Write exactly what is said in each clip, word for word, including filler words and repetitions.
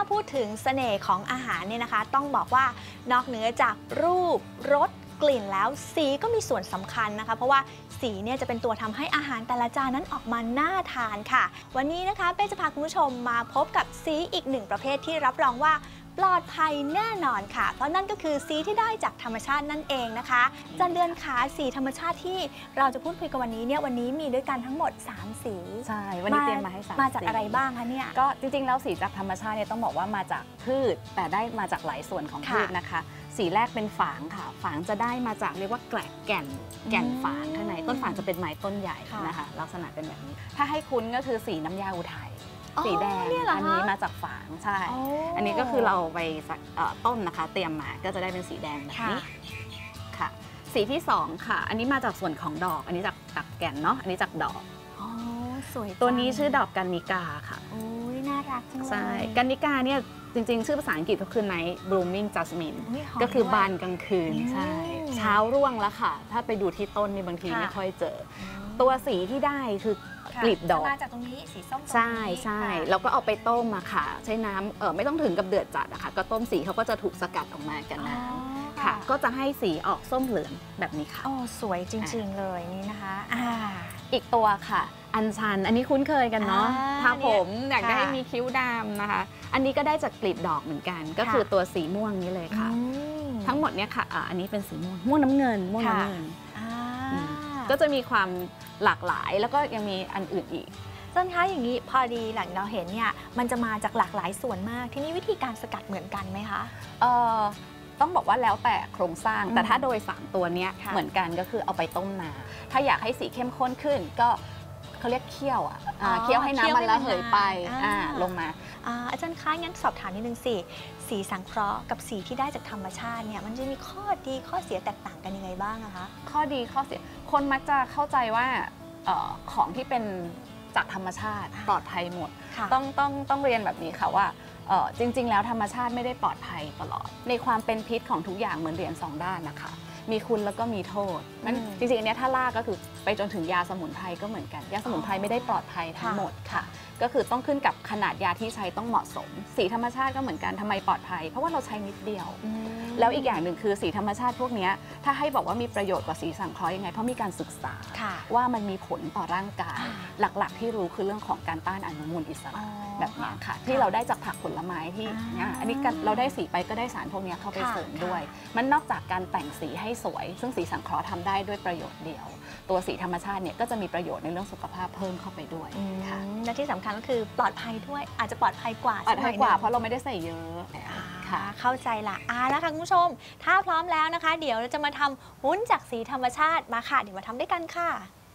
พูดถึงเสน่ห์ของอาหารเนี่ยนะคะต้องบอกว่านอกเหนือจากรูปรสกลิ่นแล้วสีก็มีส่วนสำคัญนะคะเพราะว่าสีเนี่ยจะเป็นตัวทำให้อาหารแต่ละจานนั้นออกมาน่าทานค่ะวันนี้นะคะเป้จะพาคุณผู้ชมมาพบกับสีอีกหนึ่งประเภทที่รับรองว่าปลอดภัยแน่นอนค่ะเพราะนั่นก็คือสีที่ได้จากธรรมชาตินั่นเองนะคะจันเดือนขาสีธรรมชาติที่เราจะพูดคุยกันวันนี้เนี่ยวันนี้มีด้วยกันทั้งหมดสามสีใช่วันนี้เตรียมมาให้สามมาจากอะไรบ้างคะเนี่ยก็จริงๆแล้วสีจากธรรมชาติเนี่ยต้องบอกว่ามาจากพืชแต่ได้มาจากหลายส่วนของพืชนะคะสีแรกเป็นฝางค่ะฝางจะได้มาจากเรียกว่าแกลกแก่นแก่นฝางข้างในต้นฝางจะเป็นไม้ต้นใหญ่นะคะลักษณะเป็นแบบนี้ถ้าให้คุ้นก็คือสีน้ำยาอุทัยสีแดงอันนี้มาจากฝางใช่อันนี้ก็คือเราไปต้มนะคะเตรียมมาก็จะได้เป็นสีแดงแบบนี้ค่ะสีที่สองค่ะอันนี้มาจากส่วนของดอกอันนี้จากจากแก่นเนาะอันนี้จากดอกอ๋อสวยตัวนี้ชื่อดอกกันนิกาค่ะโอ้ยน่ารักจังเลยใช่กันนิกาเนี่ยจริงๆชื่อภาษาอังกฤษก็คือ Night Blooming Jasmine ก็คือบานกลางคืนใช่เช้าร่วงแล้วค่ะถ้าไปดูที่ต้นนี่บางทีไม่ค่อยเจอตัวสีที่ได้คือกลีบดอกมาจากตรงนี้สีส้มใช่ใช่แล้วก็เอาไปต้มมาค่ะใช้น้ำเออไม่ต้องถึงกับเดือดจัดนะคะก็ต้มสีเขาก็จะถูกสกัดออกมากันน้ำค่ะก็จะให้สีออกส้มเหลืองแบบนี้ค่ะโอ้สวยจริงๆเลยนี่นะคะอ่าอีกตัวค่ะอัญชันอันนี้คุ้นเคยกันเนาะทาผมอยากได้มีคิ้วดำนะคะอันนี้ก็ได้จากกลีบดอกเหมือนกันก็คือตัวสีม่วงนี้เลยค่ะทั้งหมดเนี่ยค่ะอันนี้เป็นสีม่วงม่วงน้ำเงินม่วงน้ำเงินก็จะมีความหลากหลายแล้วก็ยังมีอันอื่นอีกต้นคะอย่างนี้พอดีหลังเราเห็นเนี่ยมันจะมาจากหลากหลายส่วนมากที่นี่วิธีการสกัดเหมือนกันไหมคะเอ่อต้องบอกว่าแล้วแต่โครงสร้างแต่ถ้าโดยสามตัวนี้เหมือนกันก็คือเอาไปต้มน้ำถ้าอยากให้สีเข้มข้นขึ้นก็เขาเรียกเคี่ยวอ่ะเคี่ยวให้น้ำมันระเหยไปลงมาอาจารย์คะงั้นสอบถามนิดนึงสิสีสังเคราะห์กับสีที่ได้จากธรรมชาติเนี่ยมันจะมีข้อดีข้อเสียแตกต่างกันยังไงบ้างอะคะข้อดีข้อเสียคนมักจะเข้าใจว่าของที่เป็นจากธรรมชาติปลอดภัยหมดต้องต้องต้องเรียนแบบนี้ค่ะว่าจริงๆแล้วธรรมชาติไม่ได้ปลอดภัยตลอดในความเป็นพิษของทุกอย่างเหมือนเหรียญสองด้านนะคะมีคุณแล้วก็มีโทษมันจริงๆอันนี้ถ้าลากก็คือไปจนถึงยาสมุนไพรก็เหมือนกันยาสมุนไพรไม่ได้ปลอดภัยทั้งหมดค่ะก็คือต้องขึ้นกับขนาดยาที่ใช้ต้องเหมาะสมสีธรรมชาติก็เหมือนกันทำไมปลอดภัยเพราะว่าเราใช้นิดเดียวแล้วอีกอย่างหนึ่งคือสีธรรมชาติพวกนี้ถ้าให้บอกว่ามีประโยชน์กว่าสีสังเคราะห์ยังไงเพราะมีการศึกษาว่ามันมีผลต่อร่างกายหลักๆที่รู้คือเรื่องของการต้านอนุมูลอิสระแบบนี้ค่ะที่เราได้จากผักผลไม้ที่อันนี้เราได้สีไปก็ได้สารพวกนี้เข้าไปเสริมด้วยมันนอกจากการแต่งสีให้สวยซึ่งสีสังเคราะห์ทำได้ด้วยประโยชน์เดียวตัวสีธรรมชาติเนี่ยก็จะมีประโยชน์ในเรื่องสุขภาพเพิ่มเข้าไปด้วยค่ะและที่สำคัญก็คือปลอดภัยด้วยอาจจะปลอดภัยกว่าปลอดภัยกว่าเพราะเราไม่ได้ใส่เยอะค่ะเข้าใจละอ่าแล้วค่ะคุณผู้ชมถ้าพร้อมแล้วนะคะเดี๋ยวเราจะมาทำวุ้นจากสีธรรมชาติมาค่ะเดี๋ยวมาทำด้วยกันค่ะ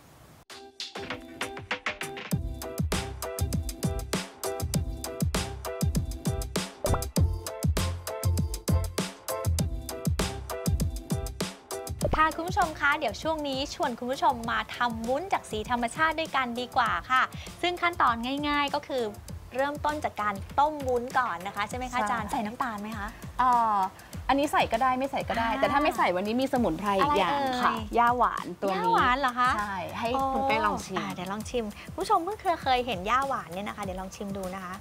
ค่ะคุณผู้ชมคะเดี๋ยวช่วงนี้ชวนคุณผู้ชมมาทำวุ้นจากสีธรรมชาติด้วยกันดีกว่าค่ะซึ่งขั้นตอนง่ายๆก็คือเริ่มต้นจากการต้มวุ้นก่อนนะคะใช่ไหมคะอาจารย์ใส่น้ำตาลไหมคะอ๋ออันนี้ใส่ก็ได้ไม่ใส่ก็ได้แต่ถ้าไม่ใส่วันนี้มีสมุนไพรอีกอย่างค่ะย่าหวานตัวนี้ย่าหวานเหรอคะใช่ให้คุณเป้ลองชิมเดี๋ยวลองชิมผู้ชมเพิ่งเคยเห็นย่าหวานเนี่ยนะคะเดี๋ยวลองชิมดูนะคะ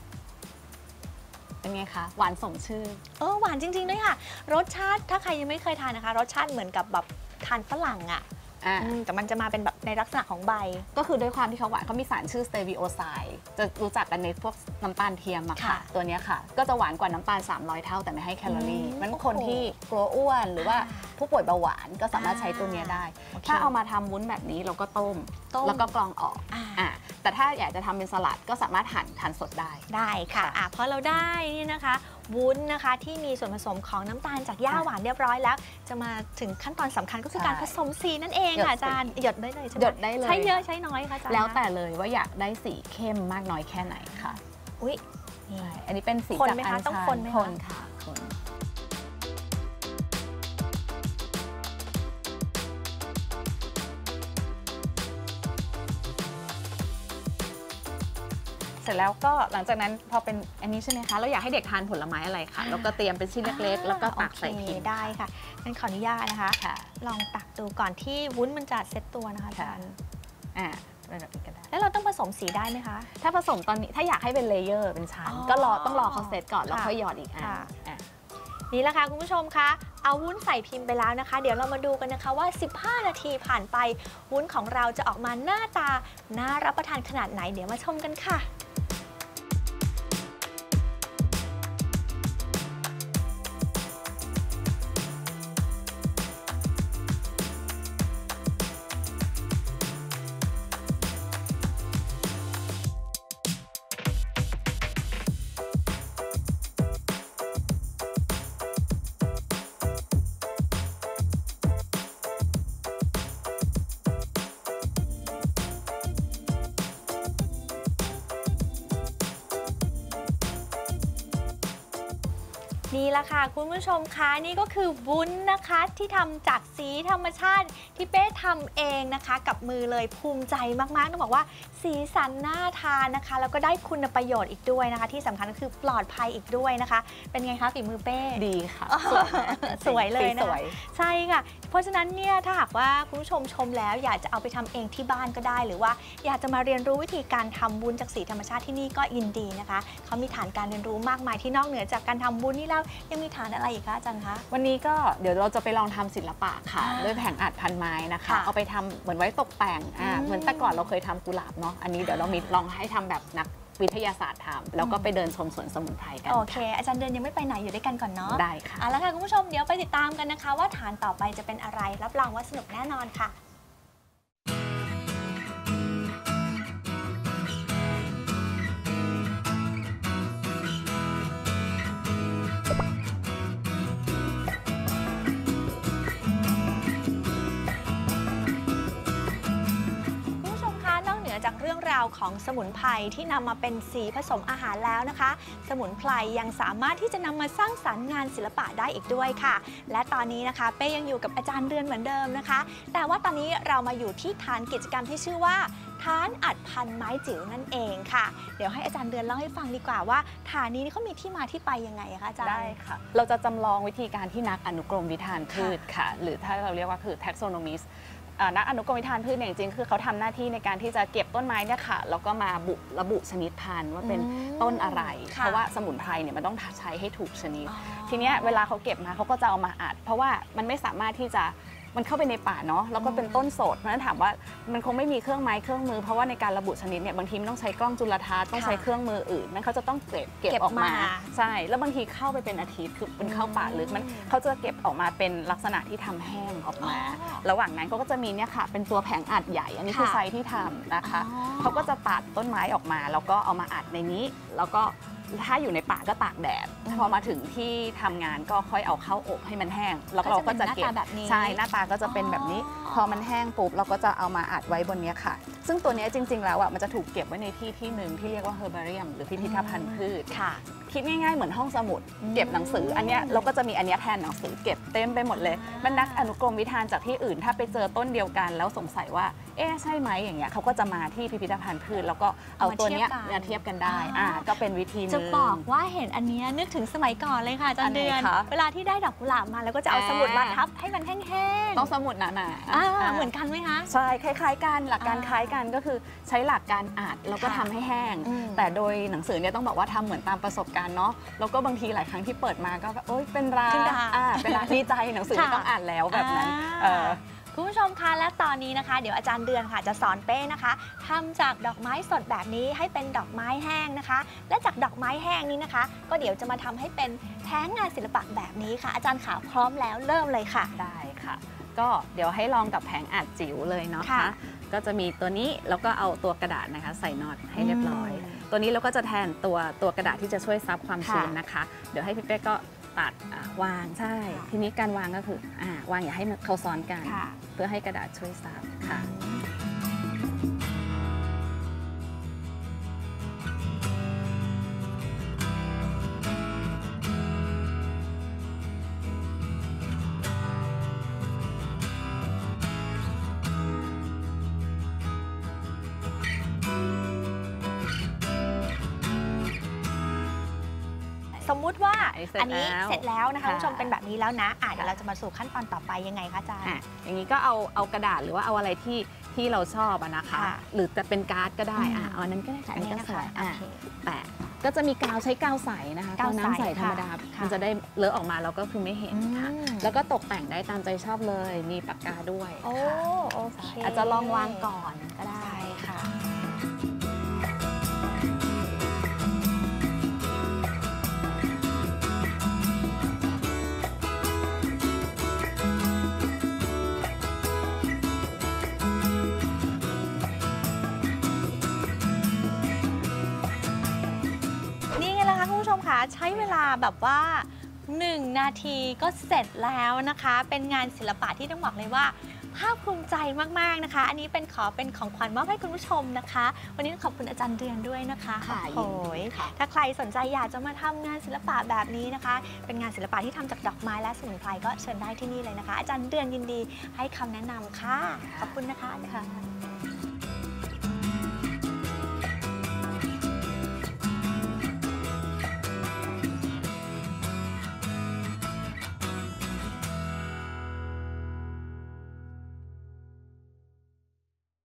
เป็นไงคะหวานสมชื่อเออหวานจริงๆด้วยค่ะรสชาติถ้าใครยังไม่เคยทานนะคะรสชาติเหมือนกับแบบทานฝรั่งอ่ะแต่มันจะมาเป็นแบบในลักษณะของใบก็คือด้วยความที่เขาหวานเขามีสารชื่อสเตวิโอไซด์จะรู้จักกันในพวกน้ำตาลเทียมอะค่ะตัวนี้ค่ะก็จะหวานกว่าน้ำตาลสามร้อยเท่าแต่ไม่ให้แคลอรี่มันคนที่กลัวอ้วนหรือว่าผู้ป่วยเบาหวานก็สามารถใช้ตัวนี้ได้ถ้าเอามาทำวุ้นแบบนี้เราก็ต้มแล้วก็กรองออกอ่าแต่ถ้าอยากจะทำเป็นสลัดก็สามารถหั่นทานสดได้ได้ค่ะอ่ะพอเราได้นี่นะคะวุ้นนะคะที่มีส่วนผสมของน้ำตาลจากย่าหวานเรียบร้อยแล้วจะมาถึงขั้นตอนสำคัญก็คือการผสมสีนั่นเองค่ะอาจารย์หยดได้เลยใช่ไหมหยดได้เลยใช้เยอะใช้น้อยคะอาจารย์แล้วแต่เลยว่าอยากได้สีเข้มมากน้อยแค่ไหนค่ะอุ้ยนี่อันนี้เป็นสีจากอัญชันต้องคนไหมคะคนค่ะคนเสร็จแล้วก็หลังจากนั้นพอเป็นอันนี้ใช่ไหมคะเราอยากให้เด็กทานผลไม้อะไรคะแล้วก็เตรียมเป็นชิ้นเล็กๆแล้วก็ตักใส่พิมพ์ได้ค่ะงั้นขออนุญาตนะคะลองตักดูก่อนที่วุ้นมันจะเซตตัวนะคะอาจารย์อ่าเป็นแบบนี้ก็ได้แล้วเราต้องผสมสีได้ไหมคะถ้าผสมตอนนี้ถ้าอยากให้เป็นเลเยอร์เป็นชั้นก็รอต้องรอเขาเซตก่อนแล้วค่อยหยอดอีกอันนี่แหละค่ะคุณผู้ชมคะเอาวุ้นใส่พิมพ์ไปแล้วนะคะเดี๋ยวเรามาดูกันนะคะว่าสิบห้านาทีผ่านไปวุ้นของเราจะออกมาหน้าตาน่ารับประทานขนาดไหนเดี๋ยวมาชมกันค่ะนี่แหละค่ะคุณผู้ชมคะนี่ก็คือวุ้นนะคะที่ทำจากสีธรรมชาติที่เป้ทำเองนะคะกับมือเลยภูมิใจมากๆต้องบอกว่าสีสันน่าทานนะคะแล้วก็ได้คุณประโยชน์อีกด้วยนะคะที่สำคัญก็คือปลอดภัยอีกด้วยนะคะเป็นไงคะฝีมือเป้ดีค่ะสวยเลยนะใช่ค่ะเพราะฉะนั้นเนี่ยถ้าหากว่าคุณผู้ชมชมแล้วอยากจะเอาไปทำเองที่บ้านก็ได้หรือว่าอยากจะมาเรียนรู้วิธีการทำวุ้นจากสีธรรมชาติที่นี่ก็ยินดีนะคะเขามีฐานการเรียนรู้มากมายที่นอกเหนือจากการทำวุ้นนี่แล้วยังมีฐานอะไรอีกคะอาจารย์คะวันนี้ก็เดี๋ยวเราจะไปลองทำศิลปะค่ะด้วยแผงอัดพันไม้นะคะเอาไปทำเหมือนไว้ตกแต่งอ่าเหมือนแต่ก่อนเราเคยทำกุหลาบเนาะอันนี้เดี๋ยวเรามีลองให้ทำแบบนักวิทยาศาสตร์ทำแล้วก็ไปเดินชมสวนสมุนไพรกันโอเคอาจารย์เดินยังไม่ไปไหนอยู่ด้วยกันก่อนเนาะได้ค่ะเอาละค่ะคุณผู้ชมเดี๋ยวไปติดตามกันนะคะว่าฐานต่อไปจะเป็นอะไรรับรองว่าสนุกแน่นอนค่ะจากเรื่องราวของสมุนไพรที่นำมาเป็นสีผสมอาหารแล้วนะคะสมุนไพรยังสามารถที่จะนำมาสร้างสรรค์งานศิลปะได้อีกด้วยค่ะและตอนนี้นะคะเป้ยังอยู่กับอาจารย์เรือนเหมือนเดิมนะคะแต่ว่าตอนนี้เรามาอยู่ที่ฐานกิจกรรมที่ชื่อว่าฐานอัดพันไม้จิ๋วนั่นเองค่ะเดี๋ยวให้อาจารย์เรือนเล่าให้ฟังดีกว่าว่าฐานนี้เขามีที่มาที่ไปยังไงคะอาจารย์ได้ค่ะเราจะจำลองวิธีการที่นักอนุกรมวิธานพืชค่ะหรือถ้าเราเรียกว่าคือ taxonomistนักอนุกรมวิธานพืชจริงๆคือเขาทำหน้าที่ในการที่จะเก็บต้นไม้เนี่ยค่ะแล้วก็มาบุระบุชนิดพันธุ์ว่าเป็นต้นอะไรเพราะว่าสมุนไพรเนี่ยมันต้องใช้ให้ถูกชนิดทีเนี้ยเวลาเขาเก็บมาเขาก็จะเอามาอัดเพราะว่ามันไม่สามารถที่จะมันเข้าไปในป่าเนาะแล้วก็เป็นต้นสดเพราะฉะนั้นถามว่ามันคงไม่มีเครื่องไม้เครื่องมือเพราะว่าในการระบุชนิดเนี่ยบางทีมันต้องใช้กล้องจุลทรรศน์ต้องใช้เครื่องมืออื่นนั้นเขาจะต้องเก็บเก็บออกมาใช่แล้วบางทีเข้าไปเป็นอาทิตย์คือเป็นเข้าป่าลึกมันเขาจะเก็บออกมาเป็นลักษณะที่ทำแห้งออกมาระหว่างนั้นเขาก็จะมีเนี่ยค่ะเป็นตัวแผงอัดใหญ่อันนี้คือไซส์ที่ทำนะคะเขาก็จะตัดต้นไม้ออกมาแล้วก็เอามาอัดในนี้แล้วก็ถ้าอยู่ในป่าก็ตากแดดพอมาถึงที่ทำงานก็ค่อยเอาเข้าอบให้มันแห้งแล้วเราก็จะเก็บใช่หน้าตาก็จะเป็นแบบนี้พอมันแห้งปุ๊บเราก็จะเอามาอัดไว้บนนี้ค่ะซึ่งตัวนี้จริงๆแล้วอ่ะมันจะถูกเก็บไว้ในที่ที่หนึ่งที่เรียกว่าเฮอร์บาเรียมหรือพิพิธภัณฑ์พืชคิดง่ายๆเหมือนห้องสมุดเก็บหนังสืออันเนี้ยเราก็จะมีอันเนี้ยแทนหนังสือเก็บเต็มไปหมดเลยมันนักอนุกรมวิธานจากที่อื่นถ้าไปเจอต้นเดียวกันแล้วสงสัยว่าเอ๊ะใช่ไหมอย่างเงี้ยเขาก็จะมาที่พิพิธภัณฑ์พืชแล้วก็เอาตัวเนี้ยมาเทียบกันได้อ่าก็เป็นวิธีนึงจะบอกว่าเห็นอันนี้นึกถึงสมัยก่อนเลยค่ะอาจารย์เดือนเวลาที่ได้ดอกกุหลาบมาแล้วก็จะเอาสมุดมาทับให้มันแห้งๆต้องสมุดหนาๆเหมือนกันไหมคะใช่คล้ายๆกันหลักการคล้ายกันก็คือใช้หลักการอัดแล้วก็ทำให้แห้งแต่โดยหนังสือเนี่ยต้องบอกว่าทำเหมือนตามประสบการณ์เนาะแล้วก็บางทีหลายครั้งที่เปิดมาก็โอ๊ยเป็นราเป็นราดีใจหนังสือต้องอ่านแล้วแบบนั้นคุณผู้ชมคะและตอนนี้นะคะเดี๋ยวอาจารย์เดือนค่ะจะสอนเป้นะคะทำจากดอกไม้สดแบบนี้ให้เป็นดอกไม้แห้งนะคะและจากดอกไม้แห้งนี้นะคะก็เดี๋ยวจะมาทำให้เป็นแท้งงานศิลปะแบบนี้ค่ะอาจารย์ขาพร้อมแล้วเริ่มเลยค่ะได้ค่ะก็เดี๋ยวให้ลองกับแผงอัดจิ๋วเลยเนาะค่ะก็จะมีตัวนี้แล้วก็เอาตัวกระดาษนะคะใส่น็อตให้เรียบร้อยตัวนี้เราก็จะแทนตัวตัวกระดาษที่จะช่วยซับความชื้นนะคะเดี๋ยวให้พี่เป้ก็ตัดวางใช่ทีนี้การวางก็คืออ่าวางอย่าให้เขาซ้อนกันเพื่อให้กระดาษช่วยซับค่ะสมมุติว่าอันนี้เสร็จแล้วนะคะคุณผู้ชมเป็นแบบนี้แล้วนะอ่ะเดี๋ยวเราจะมาสู่ขั้นตอนต่อไปยังไงคะอาจารย์อย่างนี้ก็เอาเอากระดาษหรือว่าเอาอะไรที่ที่เราชอบอะนะคะค่ะหรือจะเป็นการ์ดก็ได้อืมอ่ะเอาอันนั้นก็ได้ค่ะอันนี้ก็สวยโออ่ะเคแต่ก็จะมีกาวใช้กาวใสนะคะกาวใสน้ำใสธรรมดาค่ะมันจะได้เลอะออกมาแล้วก็คือไม่เห็นค่ะอืมแล้วก็ตกแต่งได้ตามใจชอบเลย มีปากกาด้วยโอ้ค่ะโอเคอาจจะลองวางก่อนก็ได้ใช่ค่ะ นี่ไงล่ะคะคุณผู้ชมคะใช้เวลาแบบว่าหนึ่งนาทีก็เสร็จแล้วนะคะ เป็นงานศิลปะที่ต้องบอกเลยว่าภาคภูมิใจมากๆนะคะ อันนี้เป็นขอเป็นของขวัญมอบให้คุณผู้ชมนะคะ วันนี้ขอบคุณอาจารย์เดือนด้วยนะคะค่ะโอ้โหยินดีค่ะถ้าใครสนใจอยากจะมาทำงานศิลปะแบบนี้นะคะ เป็นงานศิลปะที่ทำจากดอกไม้และสมุนไพรก็เชิญได้ที่นี่เลยนะคะ อาจารย์เดือนยินดีให้คำแนะนำค่ะขอบคุณนะคะ